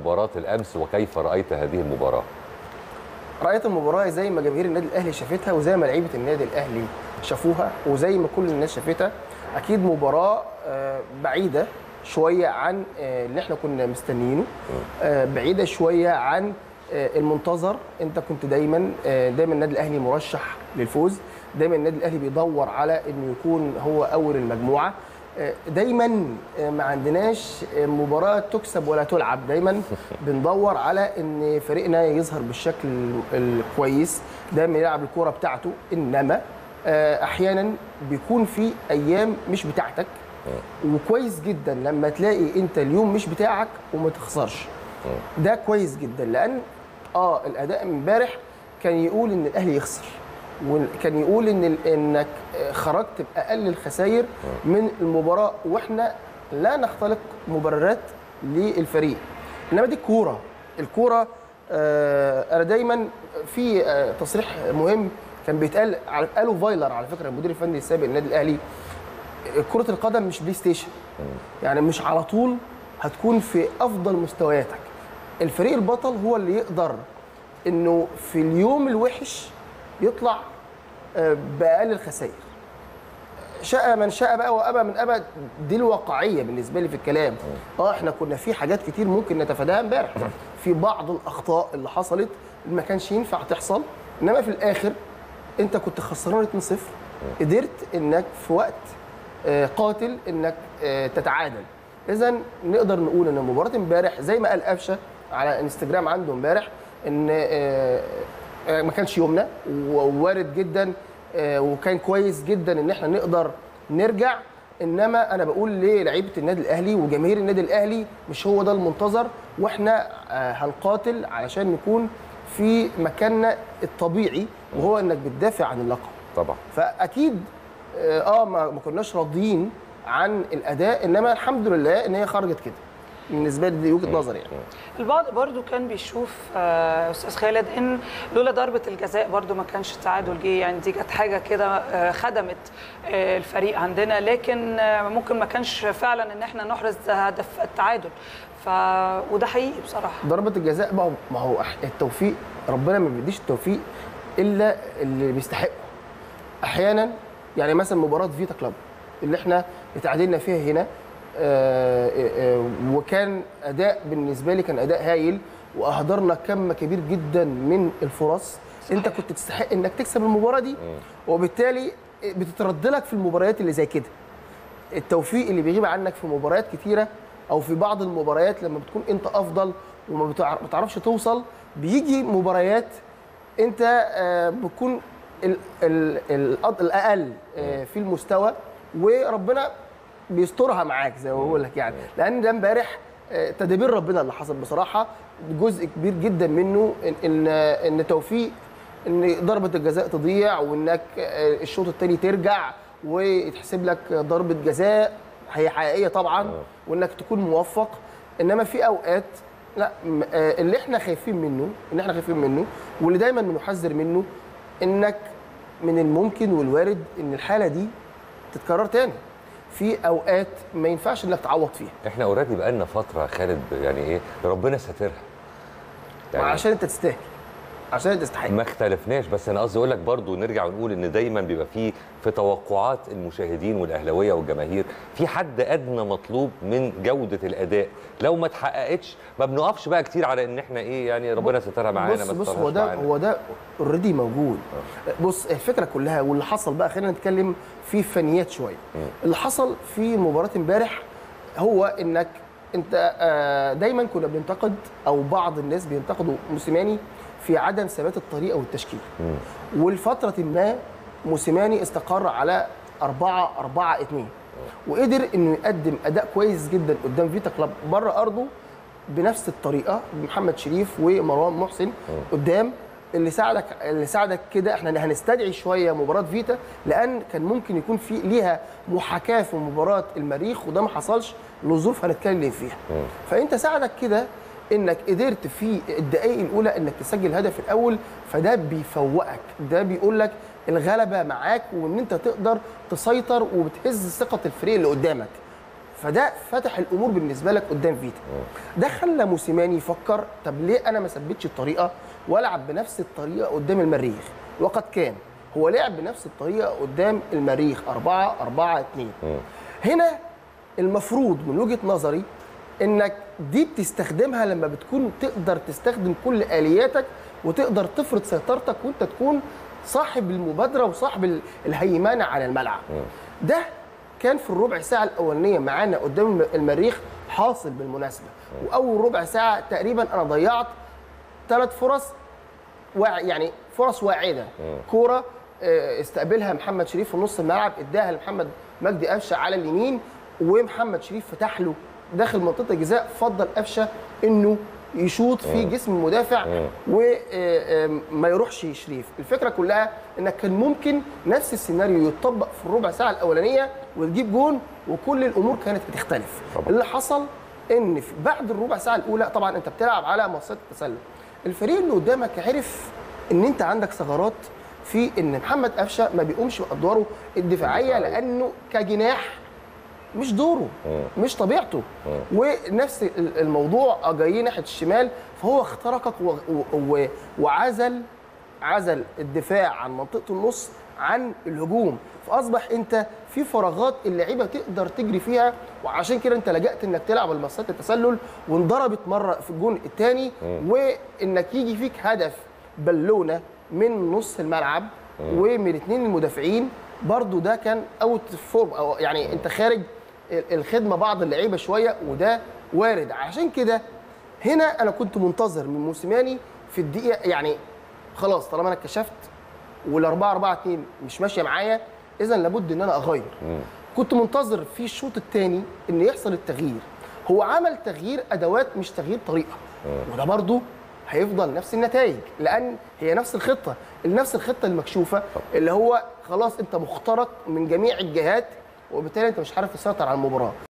مباراة الأمس وكيف رأيت هذه المباراة؟ رأيت المباراة زي ما جماهير النادي الأهلي شافتها وزي ما لعيبة النادي الأهلي شافوها وزي ما كل الناس شافتها. أكيد مباراة بعيدة شوية عن اللي احنا كنا مستنيينه، بعيدة شوية عن المنتظر. انت كنت دايما النادي الأهلي مرشح للفوز، دايما النادي الأهلي بيدور على انه يكون هو أول المجموعة، دايما ما عندناش مباراة تكسب ولا تلعب، دايما بندور على ان فريقنا يظهر بالشكل الكويس، دايما يلعب الكرة بتاعته. انما احيانا بيكون في ايام مش بتاعتك، وكويس جدا لما تلاقي انت اليوم مش بتاعك وما تخسرش. ده كويس جدا، لان الاداء امبارح كان يقول ان الاهلي يخسر، وكان يقول انك خرجت باقل الخسائر من المباراه، واحنا لا نختلق مبررات للفريق. انما دي الكوره انا دايما في تصريح مهم كان بيتقال، قاله فايلر على فكره المدير الفني السابق للنادي الاهلي، كره القدم مش بلاي ستيشن، يعني مش على طول هتكون في افضل مستوياتك. الفريق البطل هو اللي يقدر انه في اليوم الوحش يطلع باقل الخسائر. شاء من شاء بقى وابى من ابى، دي الواقعيه بالنسبه لي في الكلام. احنا كنا في حاجات كتير ممكن نتفاداها امبارح، في بعض الاخطاء اللي حصلت ما كانش ينفع تحصل، انما في الاخر انت كنت خسران 2-0، قدرت انك في وقت قاتل انك تتعادل. اذا نقدر نقول ان مباراه امبارح زي ما قال قفشه على انستجرام عنده امبارح ان ما كانش يومنا، ووارد جدا وكان كويس جدا ان احنا نقدر نرجع. انما انا بقول للعيبه النادي الاهلي وجماهير النادي الاهلي مش هو ده المنتظر، واحنا هنقاتل علشان نكون في مكاننا الطبيعي، وهو انك بتدافع عن اللقب طبعا. فاكيد ما كناش راضيين عن الاداء، انما الحمد لله ان هي خرجت كده. بالنسبه لي دي وجهه نظري يعني. البعض برضو كان بيشوف استاذ خالد ان لولا ضربه الجزاء برضو ما كانش التعادل جه، يعني دي كانت حاجه كده خدمت الفريق عندنا، لكن ممكن ما كانش فعلا ان احنا نحرز هدف التعادل. وده حقيقي بصراحه. ضربه الجزاء ما هو التوفيق، ربنا ما بيديش التوفيق الا اللي بيستحقه. احيانا يعني مثلا مباراه فيتا كلوب اللي احنا اتعادلنا فيها هنا، وكان اداء بالنسبه لي كان اداء هايل، واهدرنا كم كبير جدا من الفرص. صحيح. انت كنت تستحق انك تكسب المباراه دي، وبالتالي بتترد لك في المباريات اللي زي كده. التوفيق اللي بيغيب عنك في مباريات كتيره، او في بعض المباريات لما بتكون انت افضل وما بتعرفش توصل، بيجي مباريات انت بتكون الاقل في المستوى، وربنا بيسترها معاك زي ما بقول لك يعني. لان ده امبارح تدابير ربنا اللي حصل بصراحه، جزء كبير جدا منه ان توفيق، ان ضربه الجزاء تضيع، وانك الشوط الثاني ترجع ويتحسب لك ضربه جزاء هي حقيقيه طبعا، وانك تكون موفق. انما في اوقات لا، اللي احنا خايفين منه واللي دايما بنحذر منه، انك من الممكن والوارد ان الحاله دي تتكرر تاني في اوقات ما ينفعش انك تعوض فيها. احنا اوريدي بقالنا فتره خالد، يعني ايه، ربنا ساترها يعني عشان انت تستاهل، عشان انت تستحق. ما اختلفناش، بس انا قصدي اقول لك برضه نرجع ونقول ان دايما بيبقى في توقعات المشاهدين والاهلاويه والجماهير في حد ادنى مطلوب من جوده الاداء، لو ما اتحققتش ما بنقفش بقى كتير على ان احنا ايه يعني ربنا سترها معانا. بص هو ده اوريدي موجود. بص الفكره كلها واللي حصل بقى، خلينا نتكلم في فنيات شويه. اللي حصل في مباراه امبارح هو انك انت دايما كنا بننتقد، او بعض الناس بينتقدوا موسيماني في عدم ثبات الطريقه والتشكيل. والفتره ما موسيماني استقر على 4-4-2، وقدر انه يقدم اداء كويس جدا قدام فيتا كلوب بره ارضه بنفس الطريقه، بمحمد شريف ومروان محسن قدام. اللي ساعدك كده. احنا هنستدعي شويه مباراه فيتا، لان كان ممكن يكون في ليها محاكاه في مباراه المريخ، وده ما حصلش لظروف هنتكلم فيها. فانت ساعدك كده انك قدرت في الدقائق الاولى انك تسجل الهدف الاول، فده بيفوقك، ده بيقول لك الغلبه معاك، وان انت تقدر تسيطر وبتهز ثقه الفريق اللي قدامك. فده فتح الامور بالنسبه لك قدام فيتا. ده خلى موسيماني يفكر طب ليه انا ما ثبتش الطريقه والعب بنفس الطريقه قدام المريخ، وقد كان هو لعب بنفس الطريقه قدام المريخ 4-4-2. هنا المفروض من وجهه نظري انك دي بتستخدمها لما بتكون تقدر تستخدم كل الياتك وتقدر تفرض سيطرتك وانت تكون صاحب المبادره وصاحب الهيمنه على الملعب. ده كان في الربع ساعه الاولانيه معانا قدام المريخ حاصل بالمناسبه. واول ربع ساعه تقريبا انا ضيعت 3 فرص يعني فرص واعده. كوره استقبلها محمد شريف في نص الملعب اداها لمحمد مجدي قفشه على اليمين، ومحمد شريف فتح له داخل منطقه الجزاء، فضل قفشه انه يشوط في جسم المدافع وما يروحش شريف. الفكره كلها انك كان ممكن نفس السيناريو يتطبق في الربع ساعه الاولانيه وتجيب جون وكل الامور كانت بتختلف. اللي حصل ان بعد الربع ساعه الاولى طبعا انت بتلعب على مصيده التسلل، الفريق اللي قدامك عرف ان انت عندك ثغرات في ان محمد قفشه ما بيقومش بادواره الدفاعيه لانه كجناح مش دوره، مش طبيعته. ونفس الموضوع جاي ناحيه الشمال، فهو اخترقك وعزل الدفاع عن منطقه النص عن الهجوم، فاصبح انت في فراغات اللعيبه تقدر تجري فيها، وعشان كده انت لجأت انك تلعب المسات التسلل وانضربت مره في الجون الثاني، وانك يجي فيك هدف بالونه من نص الملعب ومن 2 المدافعين، برضو ده كان اوت فورم، او يعني انت خارج الخدمه بعض اللعيبه شويه، وده وارد. عشان كده هنا انا كنت منتظر من موسيماني في الدقيقه، يعني خلاص طالما انا اكتشفت وال4-4-2 مش ماشيه معايا، اذا لابد ان انا اغير. كنت منتظر في الشوط الثاني ان يحصل التغيير. هو عمل تغيير ادوات مش تغيير طريقه، وده برضو هيفضل نفس النتائج لان هي نفس الخطه المكشوفه، اللي هو خلاص انت مخترق من جميع الجهات، وبالتالي انت مش عارف تسيطر على المباراه.